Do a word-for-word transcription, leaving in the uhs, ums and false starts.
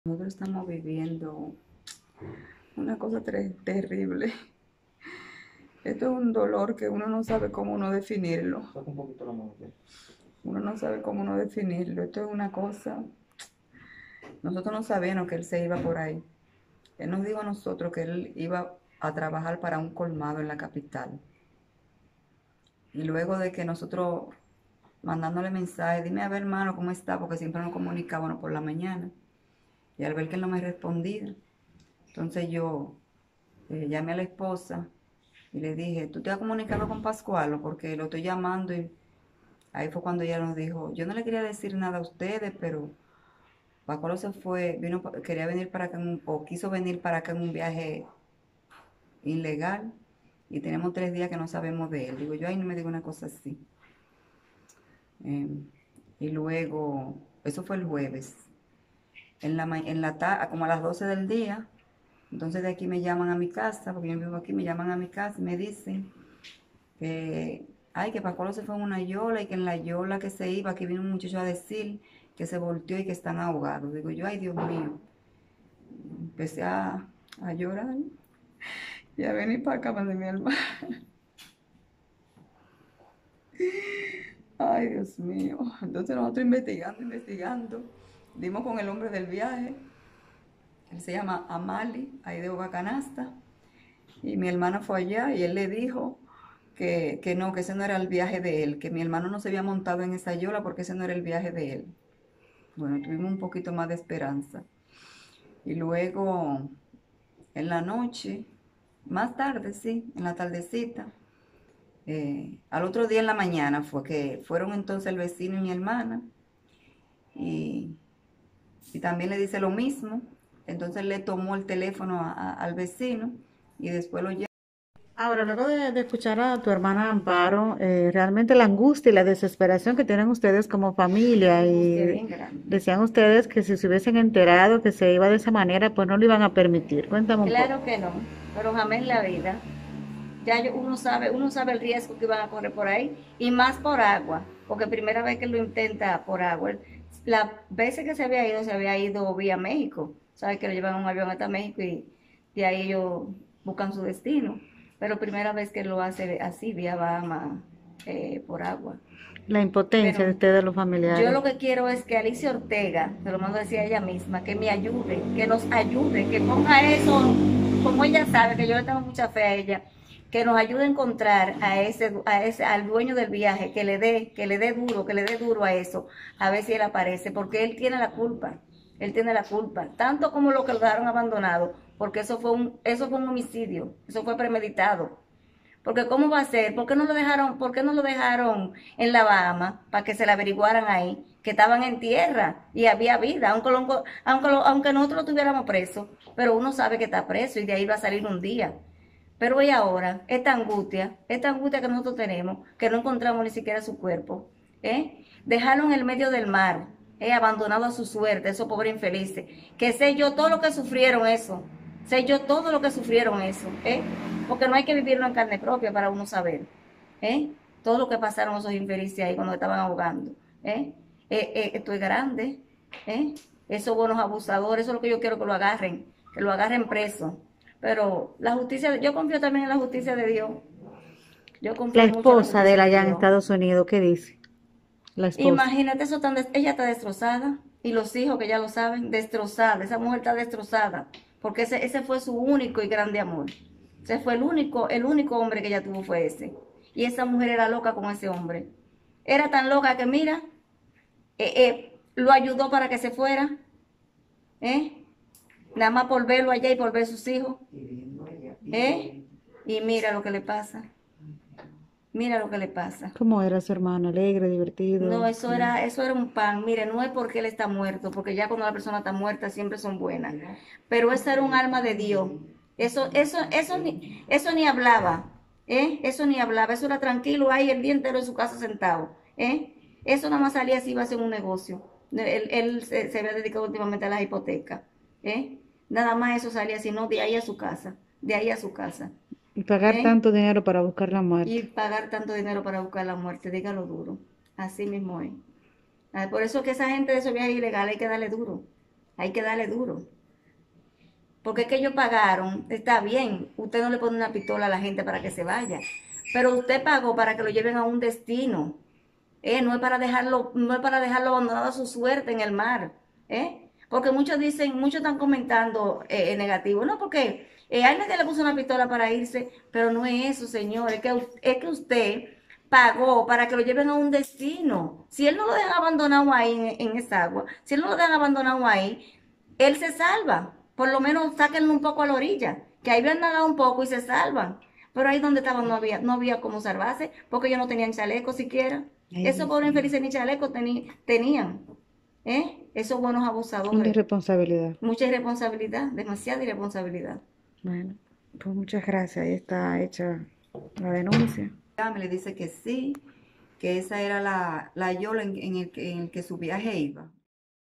Nosotros estamos viviendo una cosa tre- terrible. Esto es un dolor que uno no sabe cómo uno definirlo. Saca un poquito la mano, ¿ok? Uno no sabe cómo uno definirlo. Esto es una cosa. Nosotros no sabíamos que él se iba por ahí. Él nos dijo a nosotros que él iba a trabajar para un colmado en la capital. Y luego de que nosotros mandándole mensajes, dime a ver hermano cómo está, porque siempre nos comunicábamos por la mañana. Y al ver que él no me respondía, entonces yo eh, llamé a la esposa y le dije, ¿tú te has comunicado con Pascualo? Porque lo estoy llamando y ahí fue cuando ella nos dijo, yo no le quería decir nada a ustedes, pero Pascualo se fue, vino, quería venir para acá, en un- o quiso venir para acá en un viaje ilegal y tenemos tres días que no sabemos de él. Digo, yo ahí no me digo una cosa así. Eh, y luego, eso fue el jueves, en la, en la ta- como a las doce del día, entonces de aquí me llaman a mi casa, porque yo vivo aquí, me llaman a mi casa y me dicen que, ay, que Pascualo se fue en una yola y que en la yola que se iba, que vino un muchacho a decir que se volteó y que están ahogados. Digo yo, ay, Dios mío. Empecé a, a llorar y a venir para acá, de mi alma. Ay, Dios mío. Entonces nosotros investigando, investigando, dimos con el hombre del viaje. Él se llama Amali, ahí de Boca Canasta. Y mi hermana fue allá y él le dijo que, que no, que ese no era el viaje de él, que mi hermano no se había montado en esa yola porque ese no era el viaje de él. Bueno, tuvimos un poquito más de esperanza. Y luego, en la noche, más tarde, sí, en la tardecita, eh, al otro día en la mañana fue que fueron entonces el vecino y mi hermana y, y también le dice lo mismo. Entonces le tomó el teléfono a- a- al vecino y después lo llama. Ahora, luego de, de escuchar a tu hermana Amparo, eh, realmente la angustia y la desesperación que tienen ustedes como familia, Una angustia y bien grande. decían ustedes que si se hubiesen enterado que se iba de esa manera, pues no lo iban a permitir. Cuéntame un poco. Claro que no, pero jamás en la vida. Ya yo- uno sabe, uno sabe el riesgo que van a correr por ahí y más por agua, porque primera vez que lo intenta por agua. Las veces que se había ido, se había ido vía México. Sabes que lo llevan en un avión hasta México y de ahí ellos buscan su destino. Pero primera vez que lo hace así, vía Bahamas, eh, por agua. La impotencia de Pero ustedes, los yo familiares. lo que quiero es que Alicia Ortega, se lo mando a decir a ella misma, que me ayude, que nos ayude, que ponga eso, como ella sabe, que yo le tengo mucha fe a ella, que nos ayude a encontrar a ese, a ese, al dueño del viaje, que le dé, que le dé duro, que le dé duro a eso, a ver si él aparece, porque él tiene la culpa, él tiene la culpa, tanto como lo que lo dejaron abandonado, porque eso fue un, eso fue un homicidio, eso fue premeditado. Porque ¿cómo va a ser? ¿Por qué no lo dejaron, por qué no lo dejaron en la Bahama para que se le averiguaran ahí? Que estaban en tierra y había vida, aunque, lo, aunque, lo, aunque nosotros lo tuviéramos preso, pero uno sabe que está preso y de ahí va a salir un día. Pero hoy ahora, esta angustia, esta angustia que nosotros tenemos, que no encontramos ni siquiera su cuerpo, ¿eh? Dejarlo en el medio del mar, ¿eh? Abandonado a su suerte, esos pobres infelices, que sé yo todo lo que sufrieron eso, sé yo todo lo que sufrieron eso, ¿eh? Porque no hay que vivirlo en carne propia para uno saber, ¿eh? Todo lo que pasaron esos infelices ahí cuando estaban ahogando, ¿eh? Eh, eh, esto es grande, ¿eh? Esos buenos abusadores, eso es lo que yo quiero que lo agarren, que lo agarren preso. Pero la justicia, yo confío también en la justicia de Dios. Yo La confío mucho en la esposa de él justicia de allá en Dios. Estados Unidos, ¿qué dice? La esposa. Imagínate eso tan, des- ella está destrozada y los hijos que ya lo saben, destrozada. Esa mujer está destrozada porque ese, ese fue su único y grande amor. Ese fue el único, el único hombre que ella tuvo fue ese. Y esa mujer era loca con ese hombre. Era tan loca que mira, eh, eh, lo ayudó para que se fuera, ¿eh? Nada más por verlo allá y por ver sus hijos, ¿eh? Y mira lo que le pasa. Mira lo que le pasa. ¿Cómo era su hermano? Alegre, No, divertido. eso era, eso era un pan. Mire, no es porque él está muerto, porque ya cuando la persona está muerta siempre son buenas. Pero ese era un alma de Dios. Eso, eso, eso ni, eso ni hablaba, ¿eh? Eso ni hablaba. Eso era tranquilo ahí el día entero en su casa sentado, ¿eh? Eso nada más salía si iba a hacer un negocio. Él, él se, se había dedicado últimamente a las hipotecas, ¿eh? Nada más eso salía, sino de ahí a su casa, de ahí a su casa, Y pagar ¿eh? tanto dinero para buscar la Y muerte. pagar tanto dinero para buscar la muerte, dígalo duro. Así mismo es. Ah, por eso que esa gente de esos viajes ilegales hay que darle duro. Hay que darle duro. Porque es que ellos pagaron, está bien, usted no le pone una pistola a la gente para que se vaya, pero usted pagó para que lo lleven a un destino, ¿eh? No es para dejarlo, no es para dejarlo abandonado a su suerte en el mar, ¿eh? Porque muchos dicen, muchos están comentando eh, negativo, no, porque eh, a nadie le puso una pistola para irse, pero no es eso, señor, es que, es que usted pagó para que lo lleven a un destino. Si él no lo deja abandonado ahí en, en esa agua, si él no lo deja abandonado ahí, él se salva. Por lo menos sáquenlo un poco a la orilla, que ahí habían nadado un poco y se salvan. Pero ahí donde estaban no había, no había cómo salvarse, porque ellos no tenían chaleco siquiera. Ay, Esos Dios pobres mío. infelices ni chaleco teni, tenían. ¿Eh? Esos buenos Una abusadores. irresponsabilidad. Mucha irresponsabilidad, demasiada irresponsabilidad. Bueno, pues muchas gracias. Ahí está hecha la denuncia. Me le dice que sí, que esa era la, la yola en, en el, que- en el que su viaje iba.